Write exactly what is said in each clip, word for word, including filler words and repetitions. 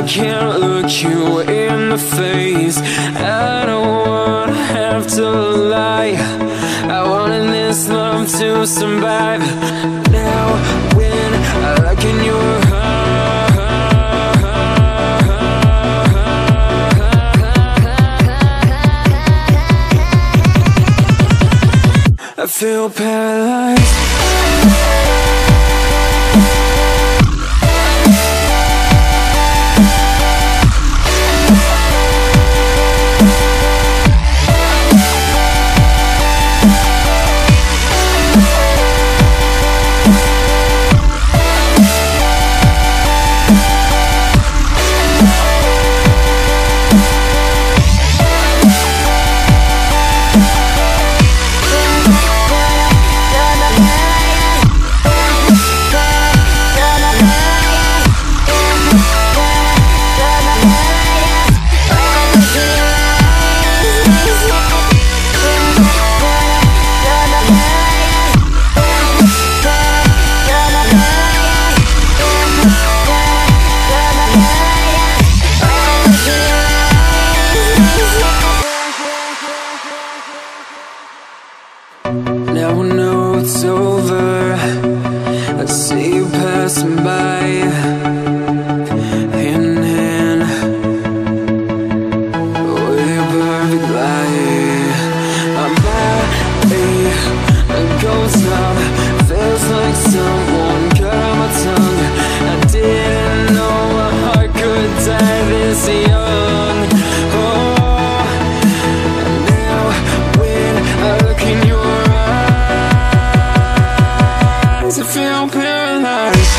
I can't look you in the face. I don't wanna have to lie. I wanted this love to survive. Now when I look in your eyes, I feel paralyzed. Now I know it's over. I see you passing by, hand in hand, with your perfect light. My body, a ghost town, feels like someone cut my tongue. I didn't know my heart could die this young. Oh, now when I look in your eyes, I feel paralyzed.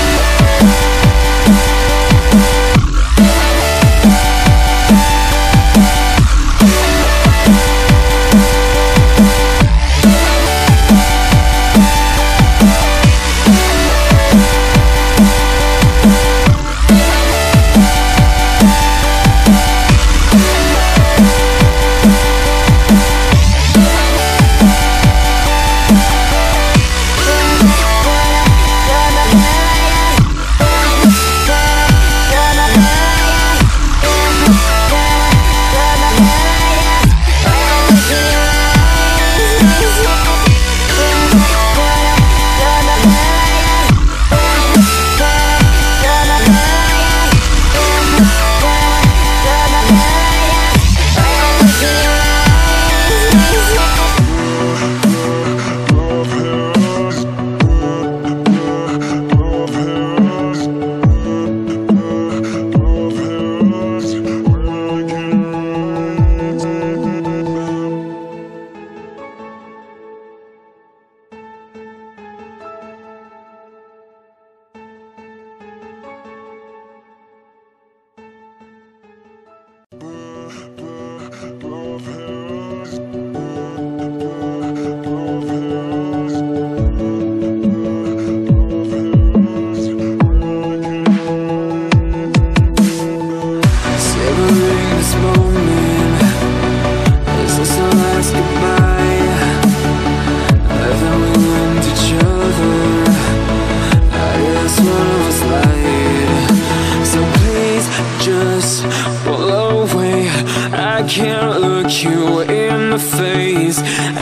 I can't look you in the face.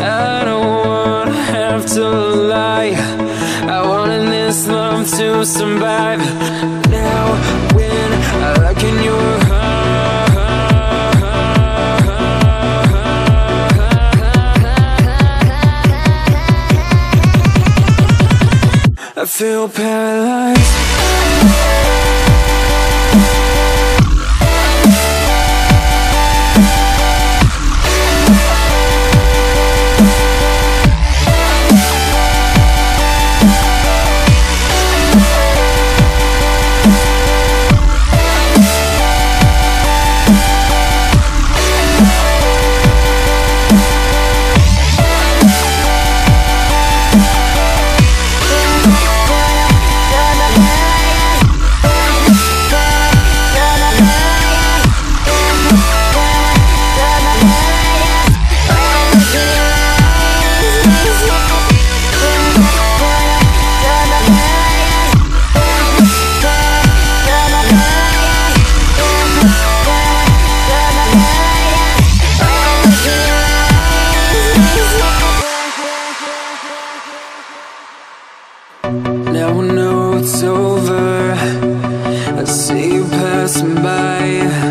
I don't wanna have to lie. I wanted this love to survive. Now when I look in your eyes, I feel paralyzed. see you passing by,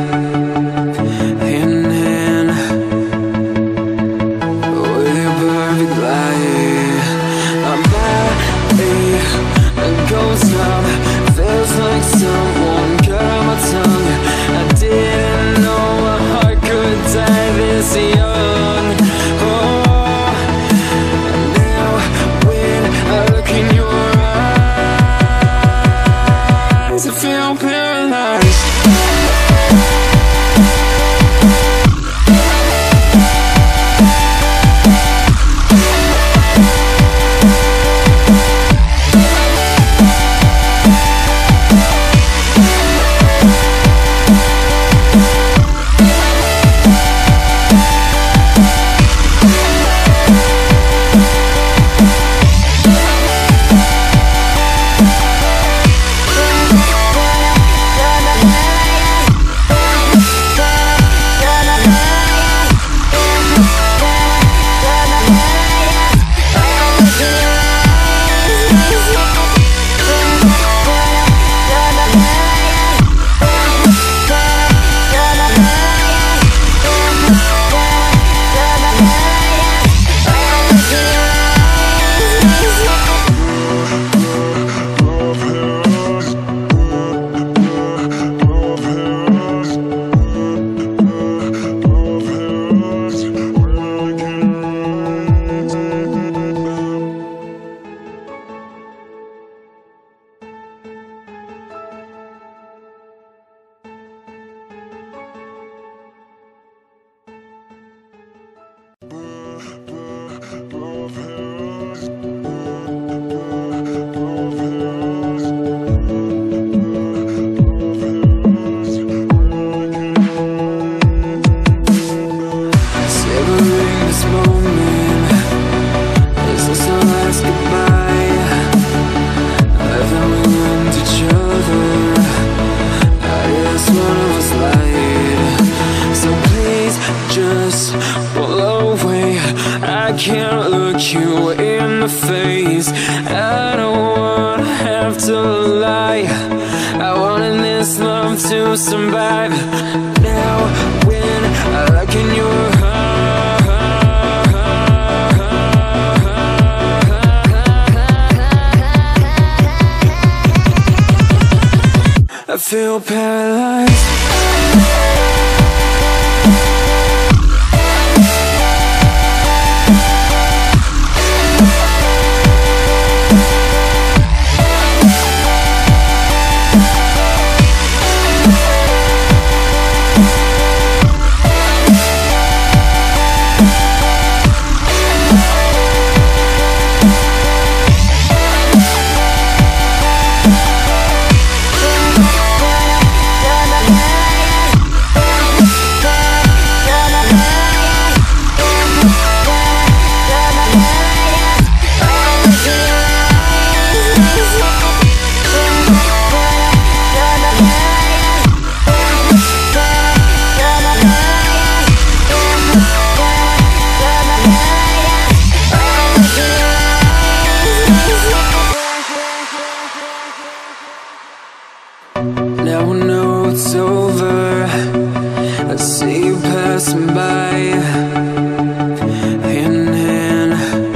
hand in hand, with your perfect light. My body, a ghost town, feels like someone cut my tongue. I didn't know a heart could die this young. Oh, now when I look in your eyes, I feel paralyzed. I can't look you in the face. I don't wanna have to lie. I wanted this love to survive. Now when I look in your eyes, I feel paralyzed. Now I know it's over. I see you passing by, hand in hand,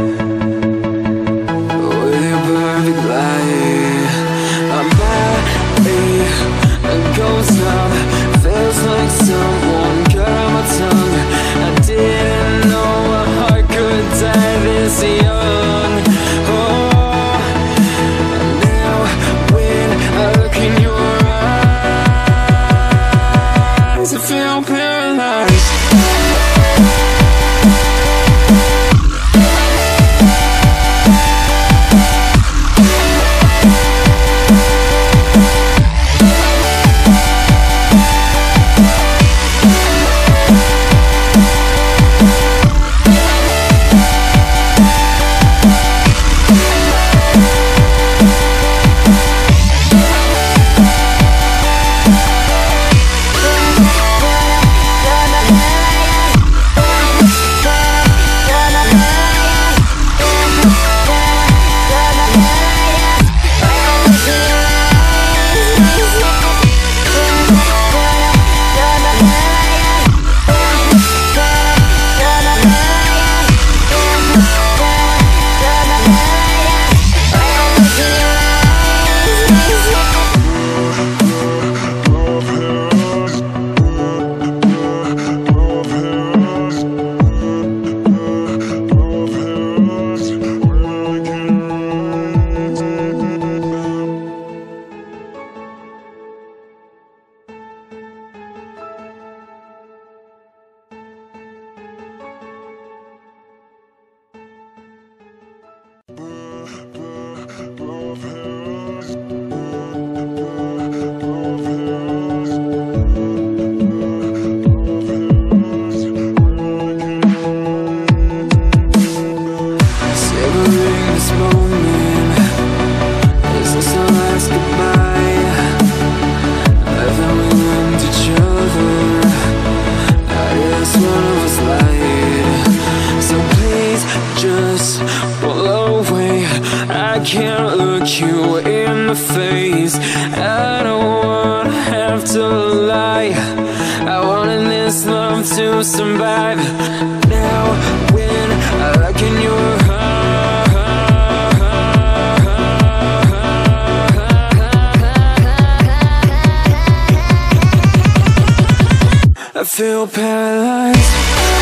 with your perfect light. My body, a ghost town, feels like someone cut my tongue. I didn't know a heart could die this young. Oh, now when I look in your I feel paralyzed. have to lie. I wanted this love to survive. Now when I look in your heart, I feel paralyzed.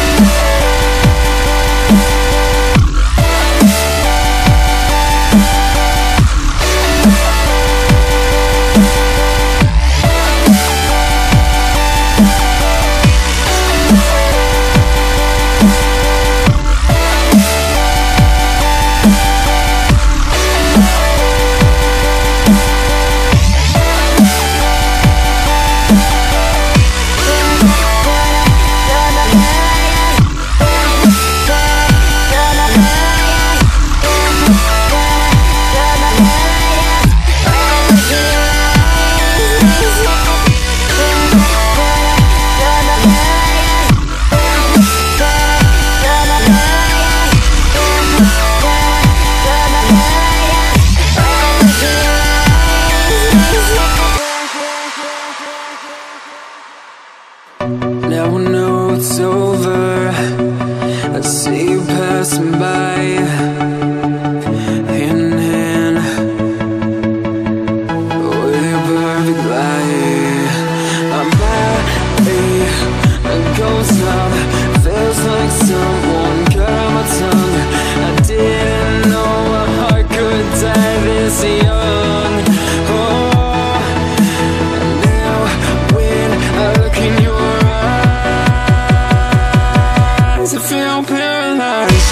Now I know it's over. I see you passing by, hand in hand, with your perfect light. I'm body, a ghost town. Feels like someone cut my tongue. I didn't know a heart could die this young. Oh, now when I look in your eyes, I feel paralyzed.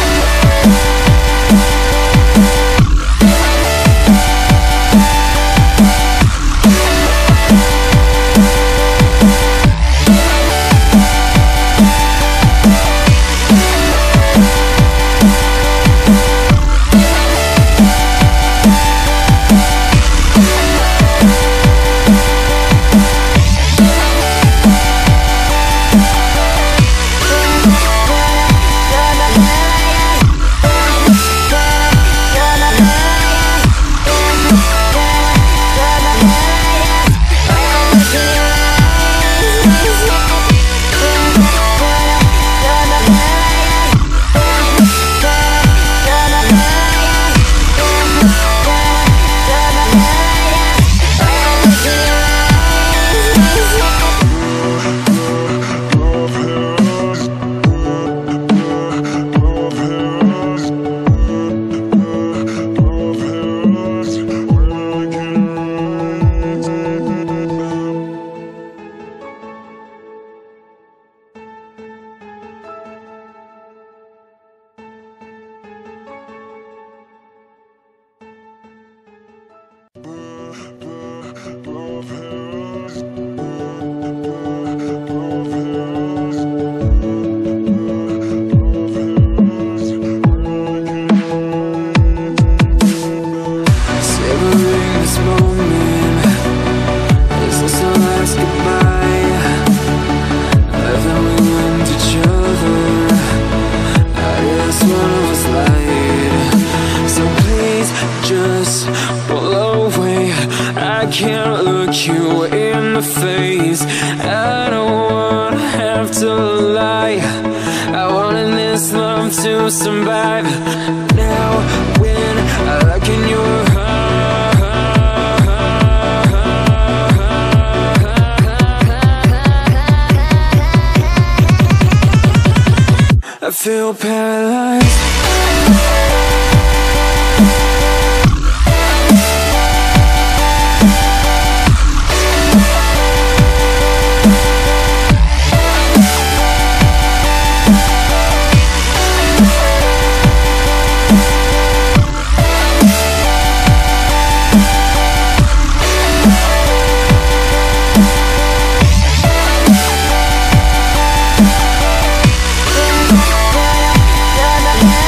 I can't look you in the face. I don't wanna have to lie. I wanted this love to survive. Now when I look in your heart, I feel paralyzed. Yeah.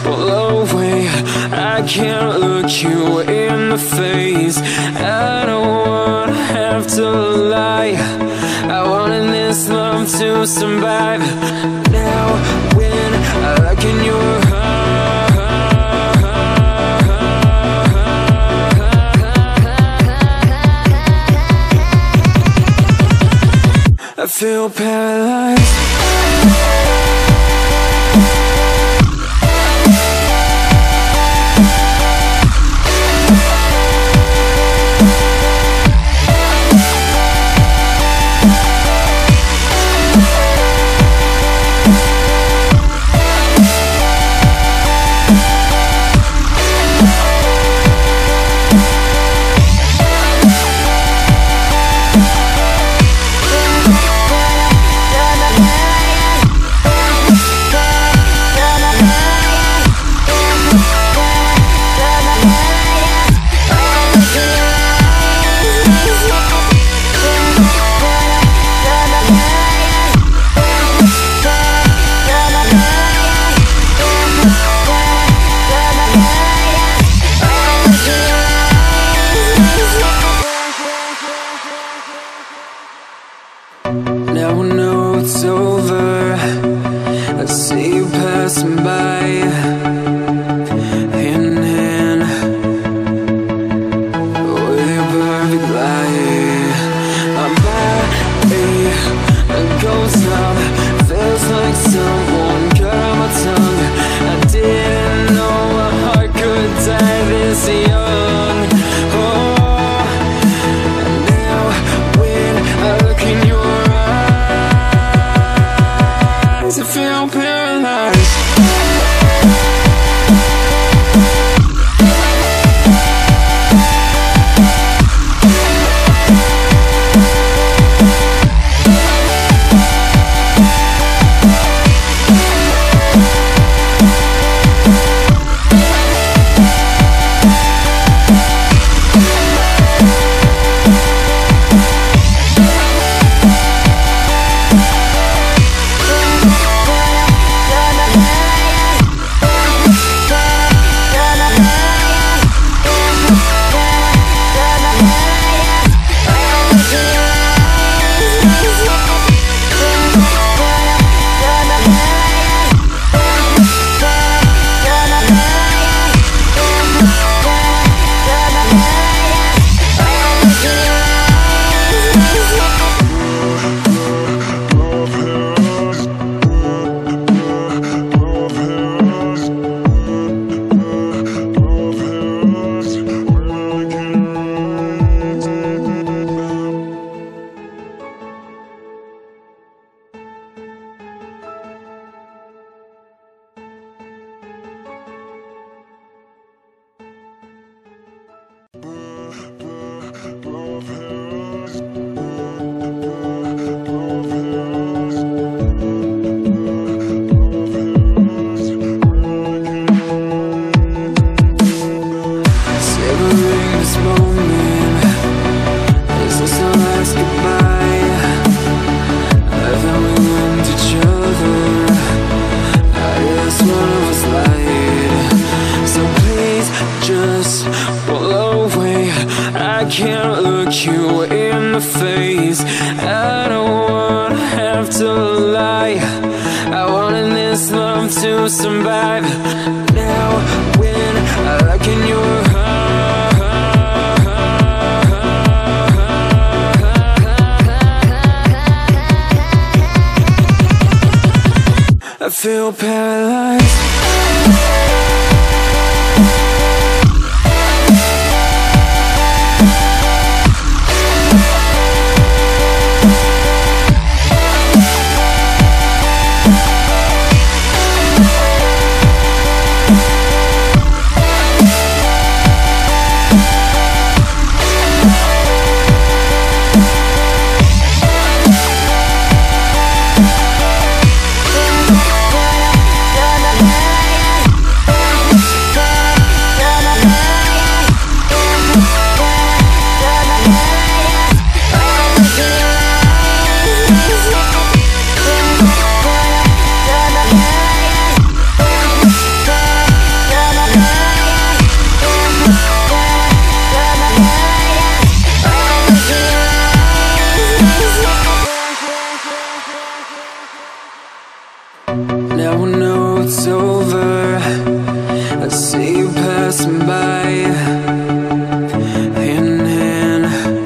pull away. I can't look you in the face. I don't wanna have to lie. I wanted this love to survive. Now when I look in your heart, I feel paralyzed. Now I know it's over. I see you passing by, hand in hand, with your perfect light. My body, a ghost town, feels like someone cut out my tongue. I didn't know my heart could die this young. Oh, and now when I look in your I feel paralyzed. Can't look you in the face. I don't wanna have to lie. I wanted this love to survive. Now when I look in your heart, I feel paralyzed. passing by, hand in hand,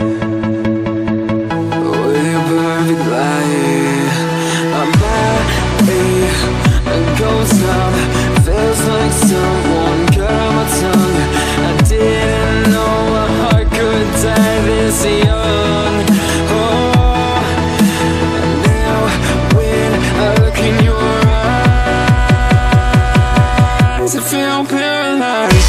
with your perfect light. My body, a ghost town, feels like someone cut out my tongue. I didn't know a heart could die this young. Oh, now when I look in your eyes, I feel paralyzed.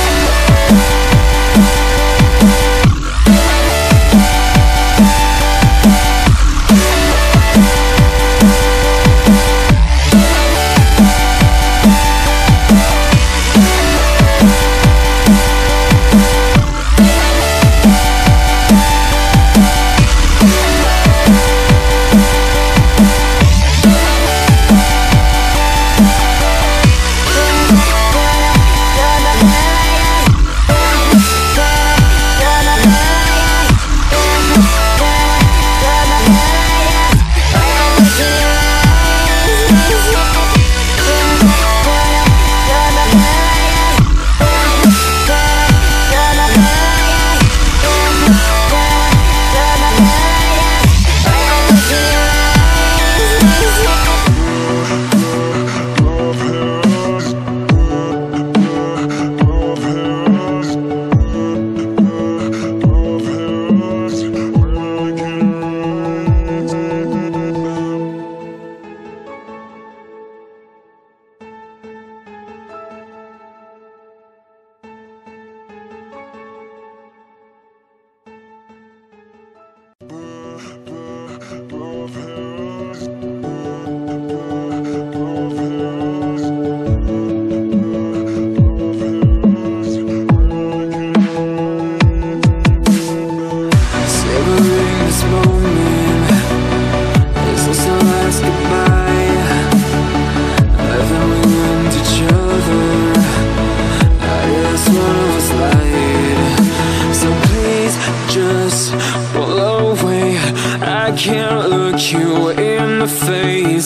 I can't look you in the face.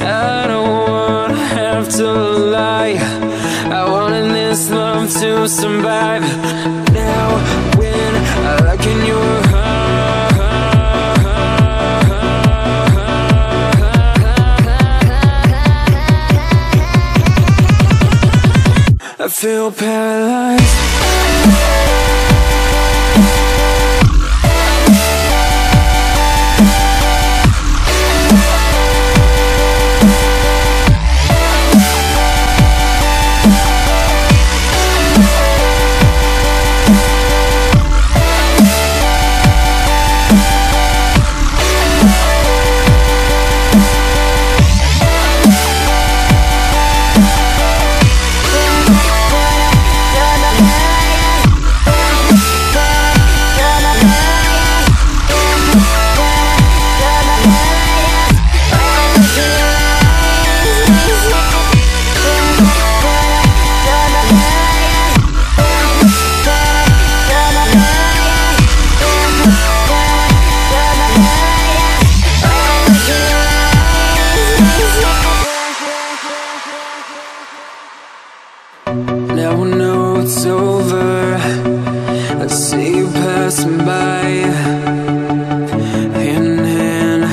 I don't wanna have to lie. I wanted this love to survive. Now when I look in your eyes, I feel paralyzed. Now I know it's over. I see you passing by, hand in hand,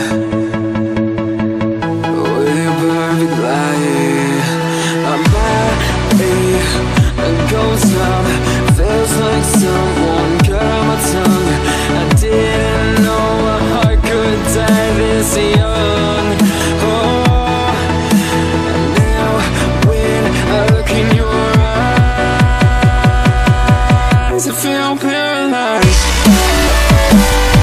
with your perfect light. My body, a ghost town, feels like someone cut out my tongue. I didn't know a heart could die this young. Oh, now when I look in your I feel paralyzed.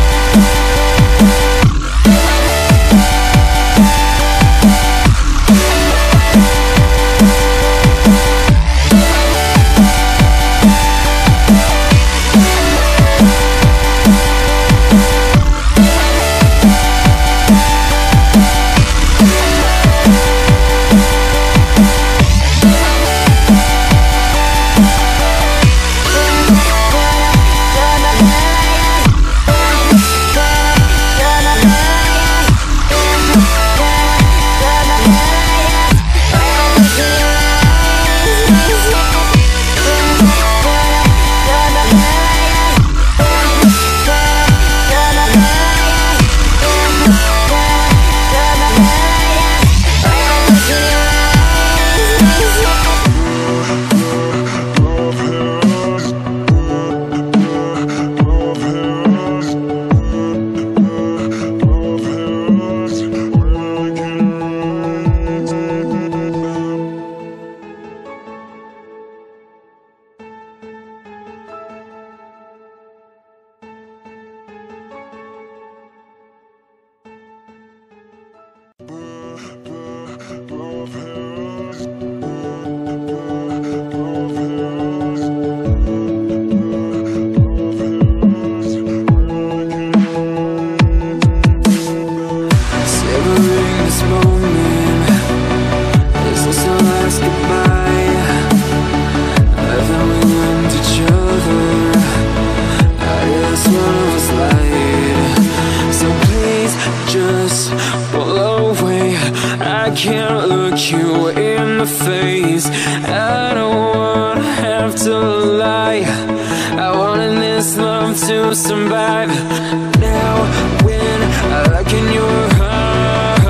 have to lie. I wanted this love to survive. Now when I look in your heart,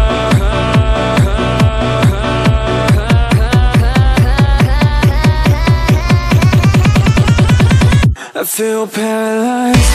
I feel paralyzed.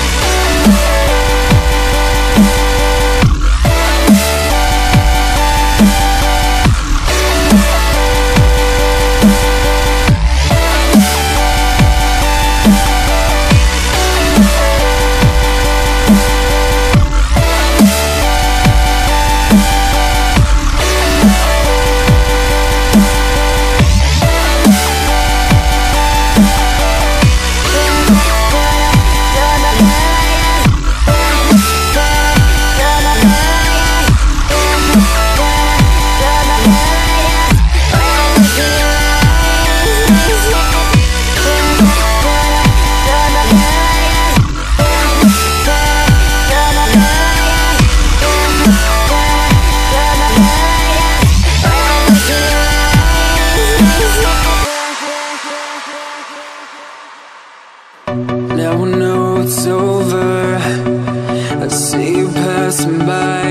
Now I know it's over. I see you passing by,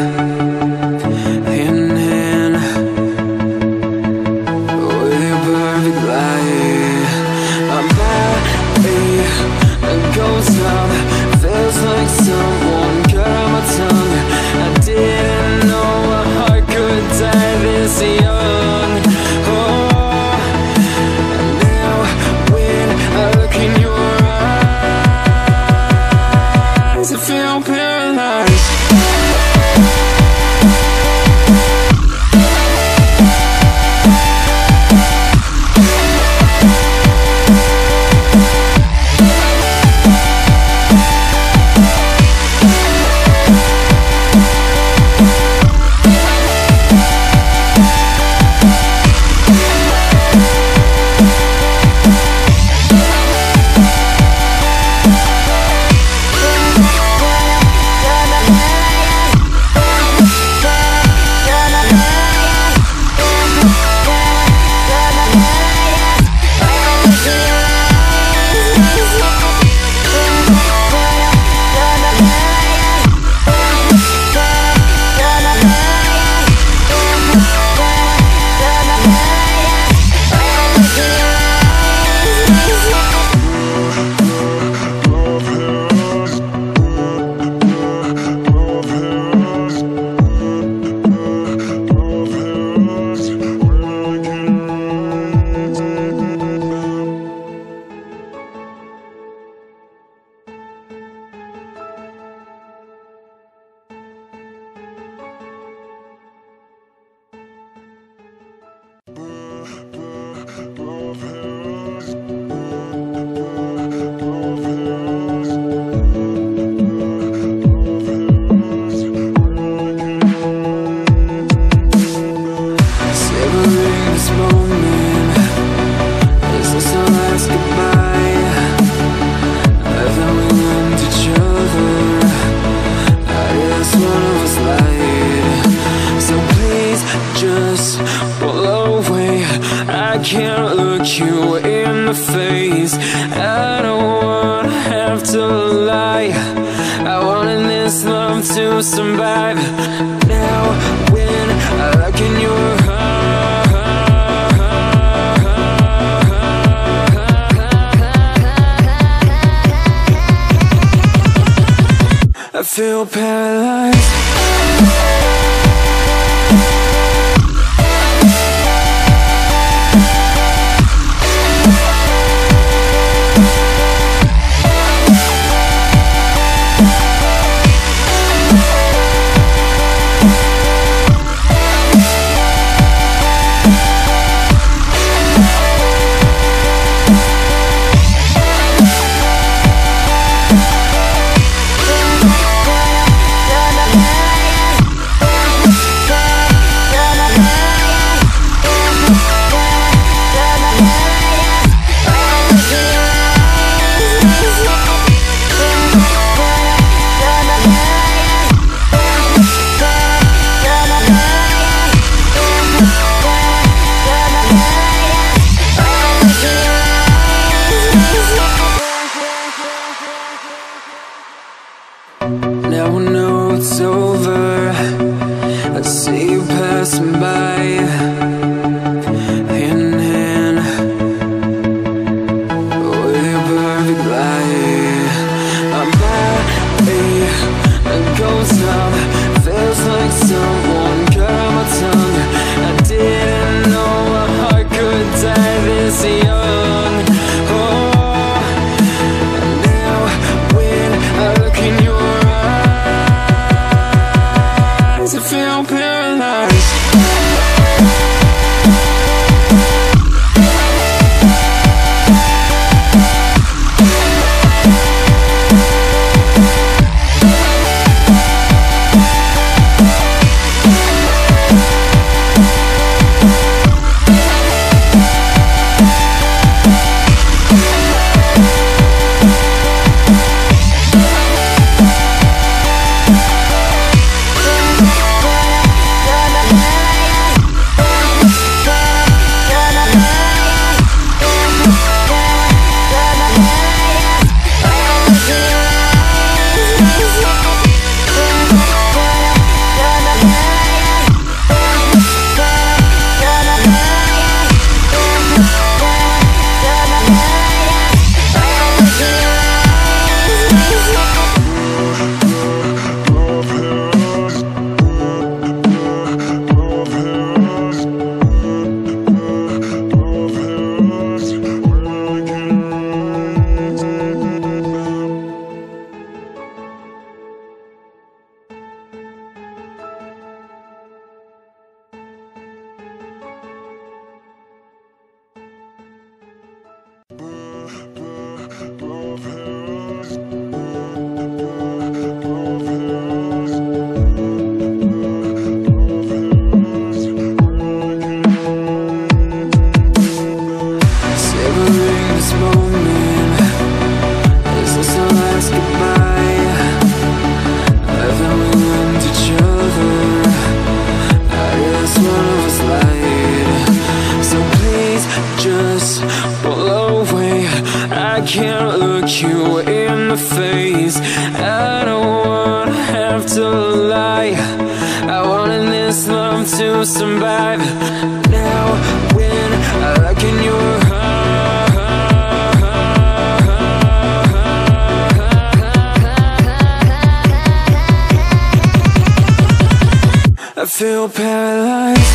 hand in hand, with your perfect light. My body goes numb, feels like someone cut my tongue. I didn't know a heart could die this young. Oh, now when I look in your I feel paralyzed. Can't look you in the face. I don't wanna have to lie. I wanted this love to survive. Now when I look in your heart, I feel paralyzed. Yeah. young. Oh, now when I look in your eyes, I feel paralyzed. Can't look you in the face. I don't wanna have to lie. I wanted this love to survive. Now when I look in your eyes, I feel paralyzed.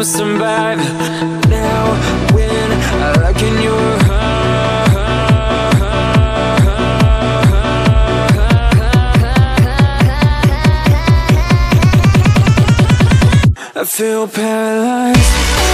survive. Now when I look in your eyes, I feel paralyzed.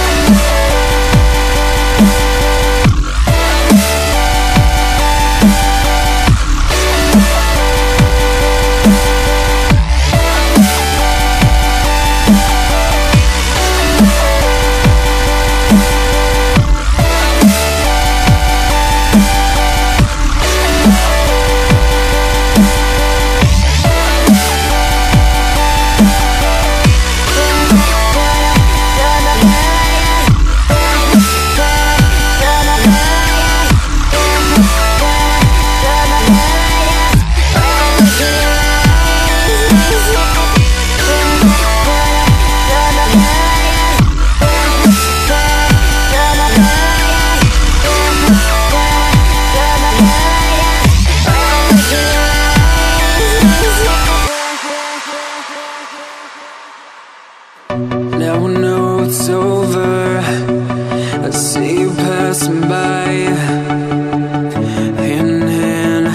Now I know it's over. I see you passing by, hand in hand,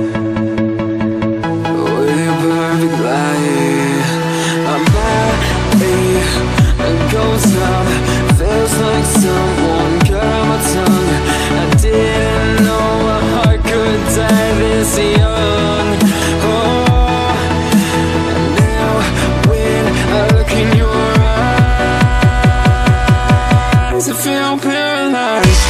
with your perfect light. My body, a ghost town, feels like someone cut my tongue. I didn't know my heart could die this young. Oh, now when I look in your I feel paralyzed.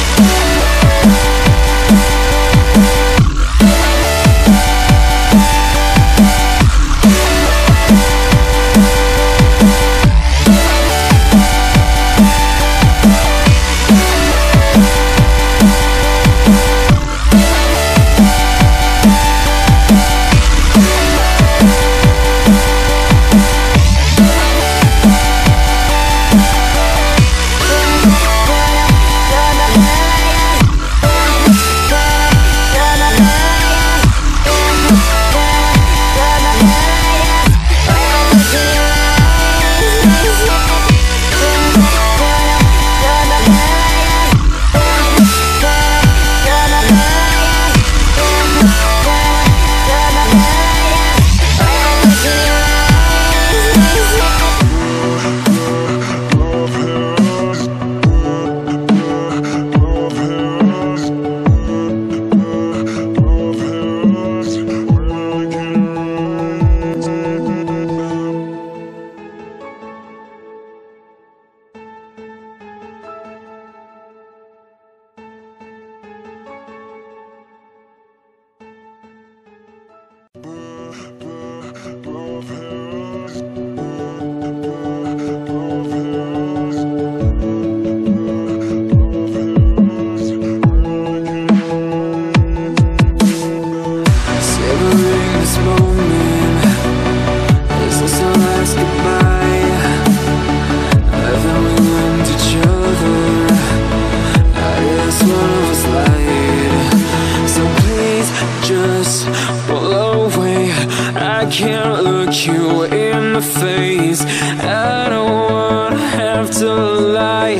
Can't look you in the face. I don't wanna have to lie.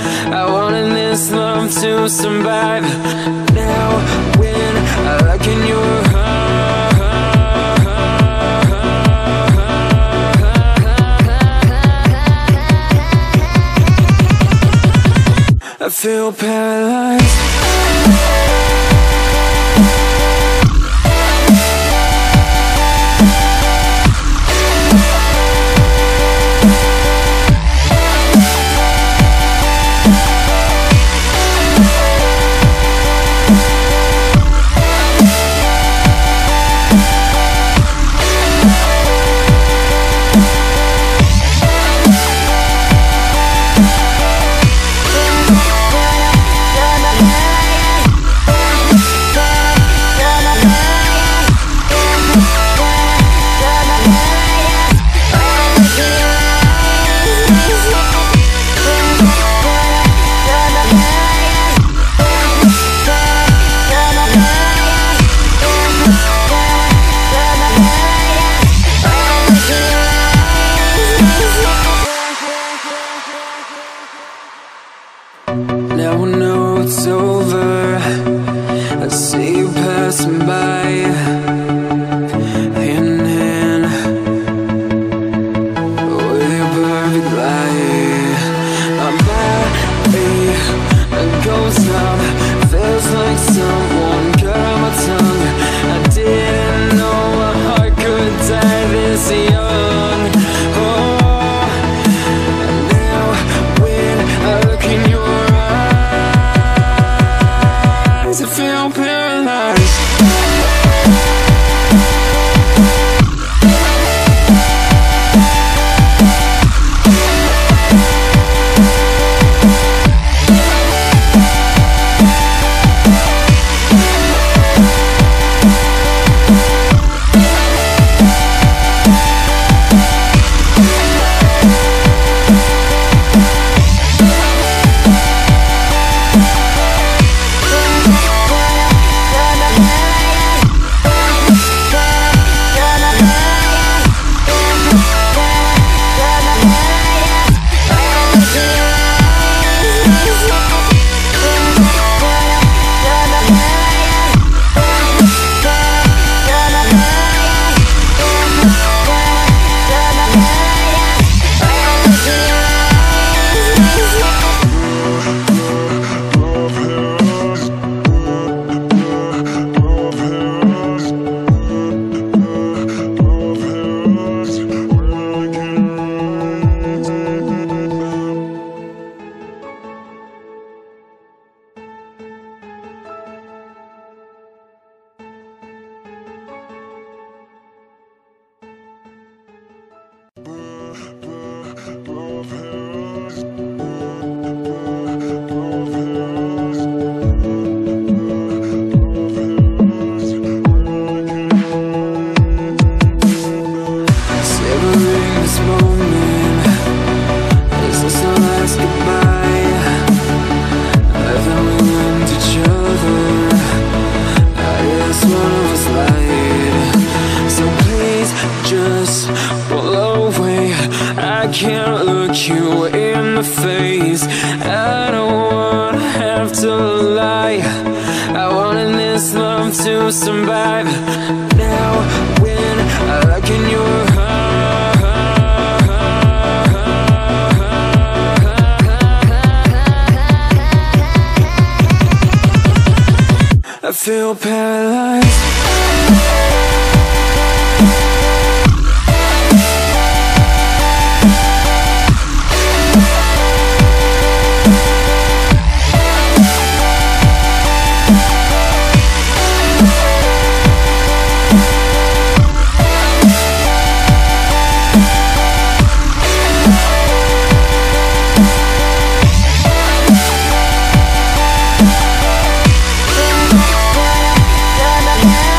I wanted this love to survive. Now when I look in your eyes, I feel paralyzed. Now I know it's over. I see you passing by, hand in hand, with your perfect light. My body, a ghost town, feels like someone cut my tongue. I didn't know a heart could die this young. Oh, and now when I look in your eyes, I feel paralyzed. Can't look you in the face. I don't wanna have to lie. I wanted this love to survive. Now when I look in your eyes, I feel paralyzed. Yeah.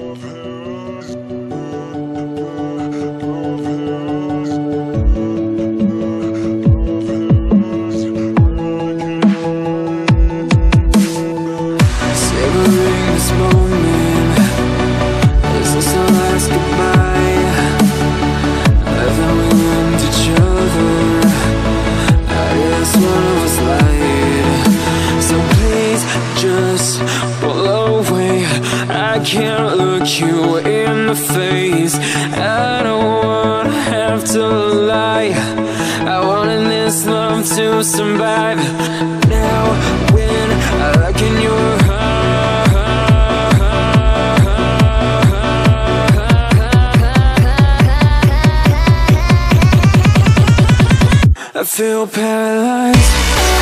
I can't look you in the face. I don't wanna have to lie. I wanted this love to survive. Now when I look in your eyes, I feel paralyzed.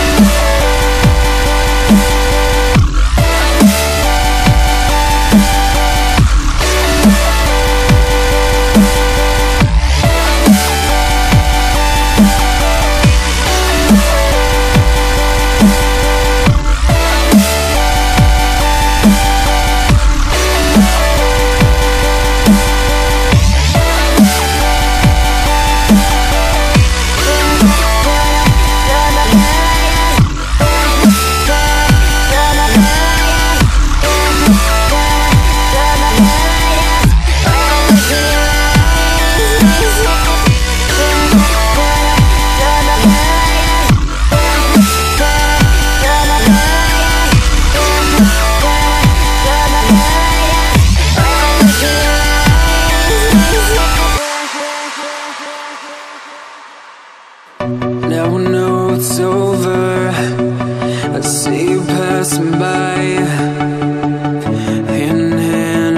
Now I know it's over. I see you passing by, hand in hand,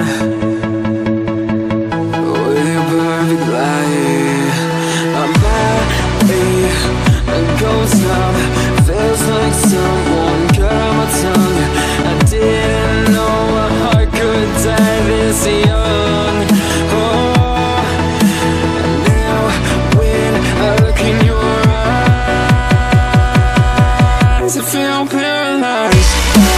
with your perfect light. My body, a ghost town, feels like someone cut my tongue. I didn't know a heart could die this young. Oh, now when I look in your I feel paralyzed.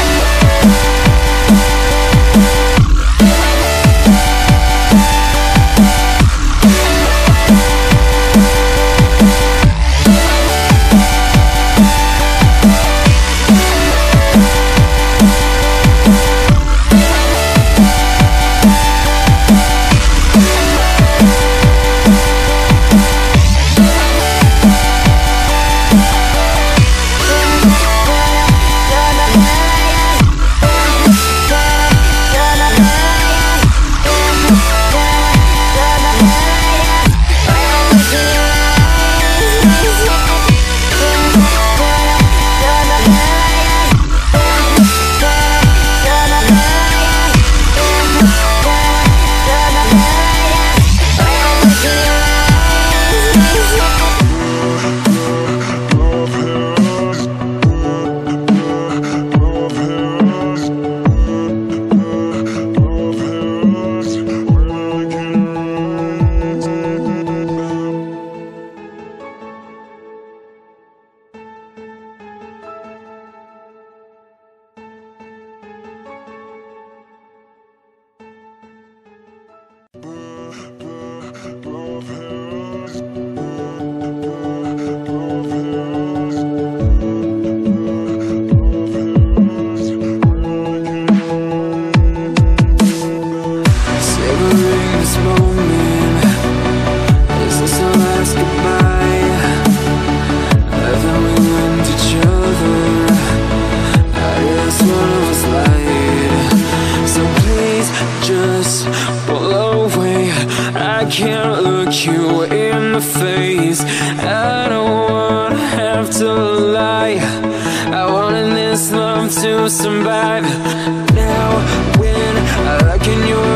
I can't look you in the face. I don't wanna have to lie. I wanted this love to survive. Now when I look in your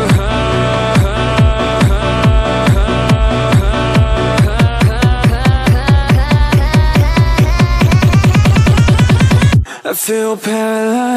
eyes, I feel paralyzed.